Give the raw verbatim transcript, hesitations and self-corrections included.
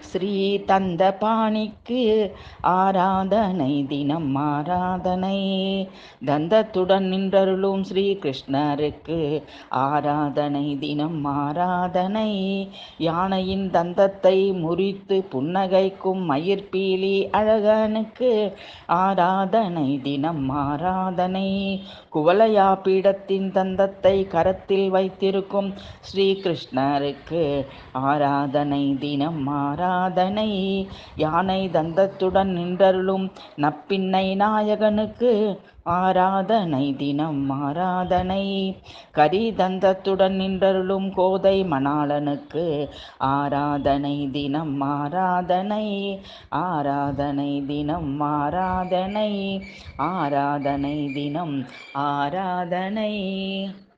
ஸ்ரீ தந்த பாணிக்கு ஆராதனை தினம் ஆராதனை. தந்தத்துடன் நின்றருளும் ஸ்ரீ கிருஷ்ணருக்கு ஆராதனை தினம் ஆராதனை. யானையின் தந்தத்தை முறித்து புன்னகைக்கும் மயிர்பீலி அழகனுக்கு ஆராதனை தினம் ஆராதனை. குவலயா பீடத்தின் தந்தத்தை கரத்தில் வைத்திருக்கும் ஸ்ரீ கிருஷ்ணருக்கு ஆராதனை தினம் ஆராதனை. யானை தந்தத்துடன் நின்றருளும் நப்பின்னை நாயகனுக்கு ஆராதனை தினம் ஆராதனை. கரி தந்தத்துடன் நின்றருளும் கோதை மணாளனுக்கு ஆராதனை தினம் ஆராதனை. ஆராதனை தினம் ஆராதனை. ஆராதனை தினம் ஆராதனை.